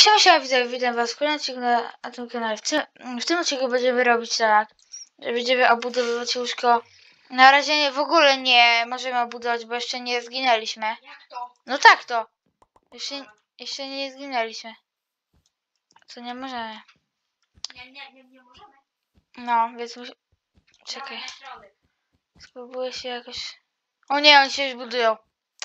Siema, witam was w kolejnym odcinku na tym kanale. W tym odcinku będziemy robić tak, że będziemy obudowywać łóżko. Na razie w ogóle nie możemy obudować, bo jeszcze nie zginęliśmy. Jak to? No tak to. Jeszcze nie zginęliśmy. Co nie możemy. Nie możemy. No, więc czekaj. Dawaj na środek. Spróbuję się jakoś... O nie, oni się już budują.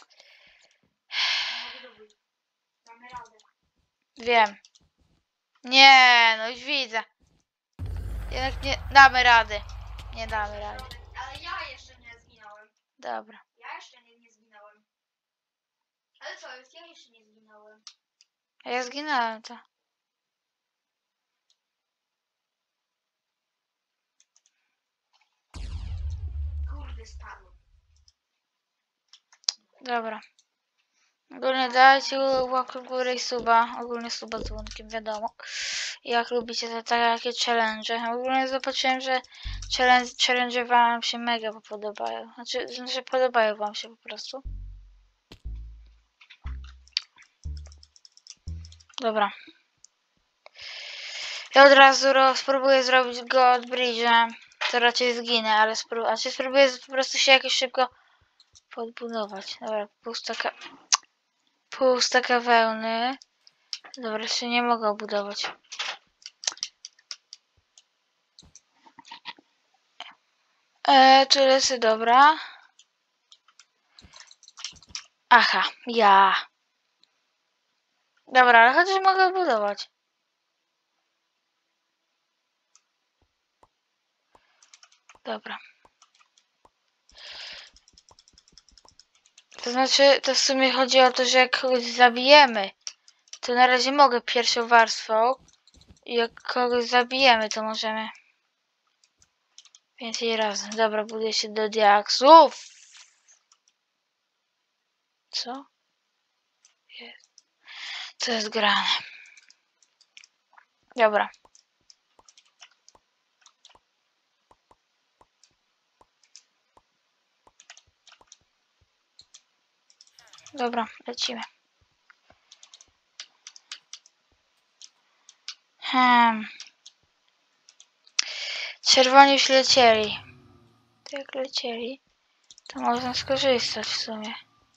Damy radę. Wiem. Nie, no już widzę. Jednak nie damy rady. Nie damy rady. Ale ja jeszcze nie zginąłem. Dobra. Ja jeszcze nie zginąłem. Ale co jest? Ja jeszcze nie zginąłem. A ja zginąłem to. Kurde, spadłem. Dobra. Ogólnie dajcie łapkę w górę i suba. Ogólnie suba z dzwonkiem, wiadomo. Jak lubicie te takie challenge. Ogólnie zobaczyłem, że challenge wam się mega podobają. Znaczy podobają wam się po prostu. Dobra. Ja od razu spróbuję zrobić go od bridge'em. To raczej zginę, ale spróbuję po prostu się jakoś szybko podbudować. Dobra, pół staka wełny. Dobra, jeszcze nie mogę budować. Tu lecę, dobra. Aha, ja. Dobra, ale chociaż mogę budować. Dobra. To znaczy, to w sumie chodzi o to, że jak kogoś zabijemy, to na razie mogę pierwszą warstwą. I jak kogoś zabijemy, to możemy więcej razy. Dobra, buduję się do diaksów. Co? Jest. Co jest grane? Dobra. Dobra, lecimy. Czerwoni już lecieli. To jak lecieli, to można skorzystać w sumie.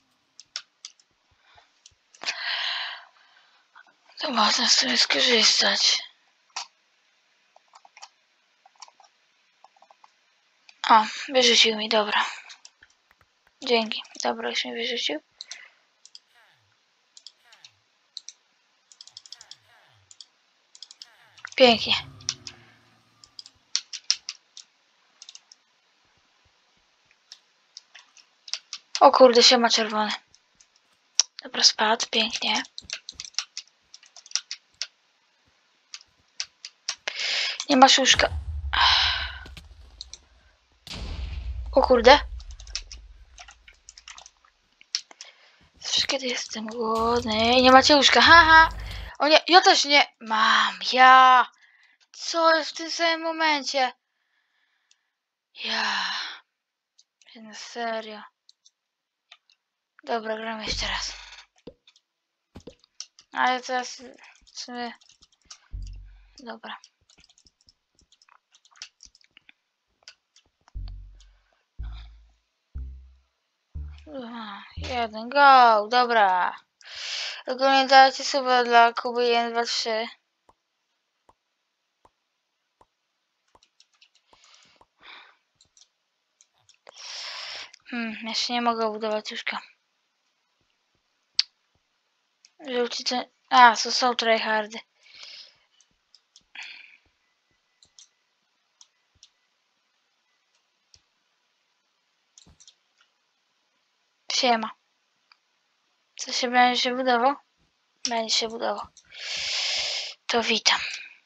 To można w sumie skorzystać. O, wyrzucił mi, dobra. Dzięki. Dobra, już mi wyrzucił. Pięknie. O kurde, się ma czerwony. Dobra, spadł, pięknie. Nie masz łóżka. O kurde. Zawsze kiedy jestem głodny. Nie macie łóżka, haha. O nie, ja też nie. Mam, ja. Co jest w tym samym momencie? Ja. Na serio. Dobra, gramy jeszcze raz. Ale teraz w sumie... Dobra. Jeden, go, dobra. Ogólnie dajcie suba dla Kuby 1, 2, 3. Jeszcze nie mogę budować łóżka. Żółci to... A, to są tryhardy. Siema. Co się będzie się budował? Będzie się budował. To witam.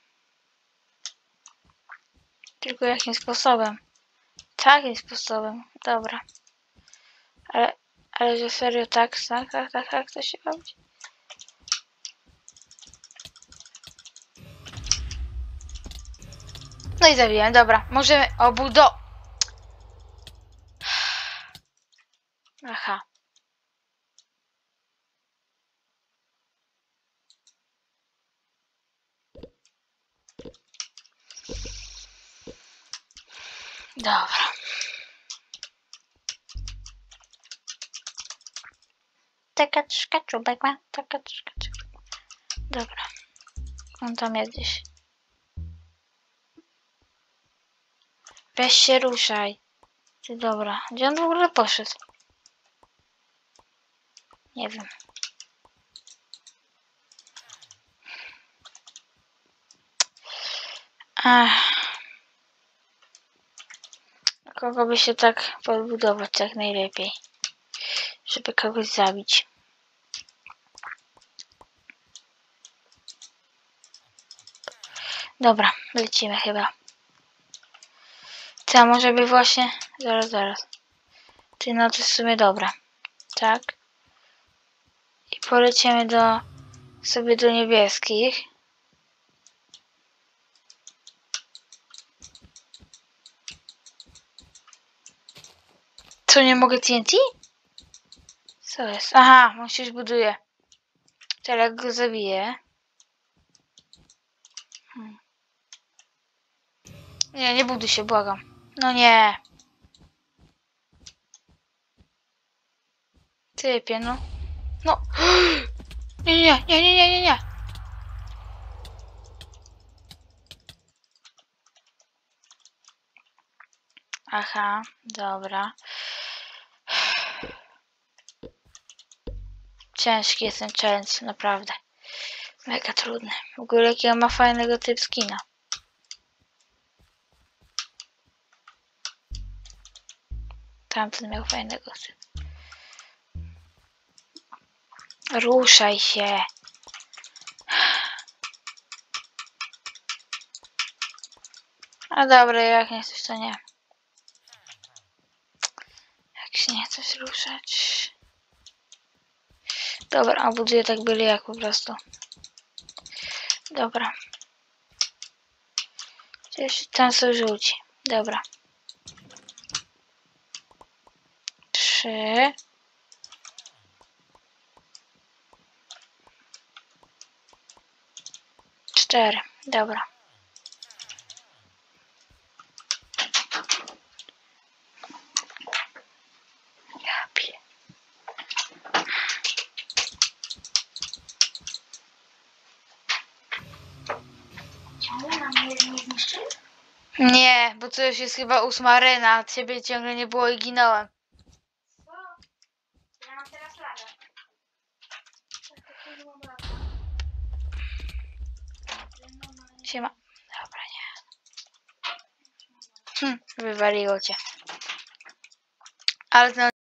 Tylko jakim sposobem? Takim sposobem. Dobra. Ale że serio tak to się robi. No i zabiłem, dobra. Możemy Aha. Dobra. Taka czka czubek ma, taka czka czubek. Dobra. On tam jest gdzieś. Weź się ruszaj. Ty dobra. Gdzie on w ogóle poszedł? Nie wiem. Ach. Kogo by się tak podbudować jak najlepiej? Żeby kogoś zabić. Dobra, lecimy chyba. Co, może by właśnie... Zaraz. Ty, no to jest w sumie dobra. Tak. I poleciemy sobie do niebieskich. Co, nie mogę TNT? Co jest? Aha, on się już buduje. Teraz go zabiję. Nie, nie buduj się, błagam. No nie. Typie, no. No. Nie. Aha, dobra. Ciężki jest ten challenge, naprawdę. Mega trudny. W ogóle jakiego ma fajnego typ skina. Tamten miał fajnego typu. Ruszaj się. A dobra, jak nie chcesz, to nie. Jak się nie chcesz ruszać. Dobra, buduję tak byle jak po prostu. Dobra. Przecież tam są żółci. Dobra. 3. Cztery. Dobra. Ja piję. Ciągle na mnie nie zniszczył? Nie, bo to już jest chyba 8 arena, a ciebie ciągle nie było i ginąłem. Co? Ja mam teraz lagę. Tak, nie mam lagę. Siema. Dobra, nie. Wywaliło cię. Ale ten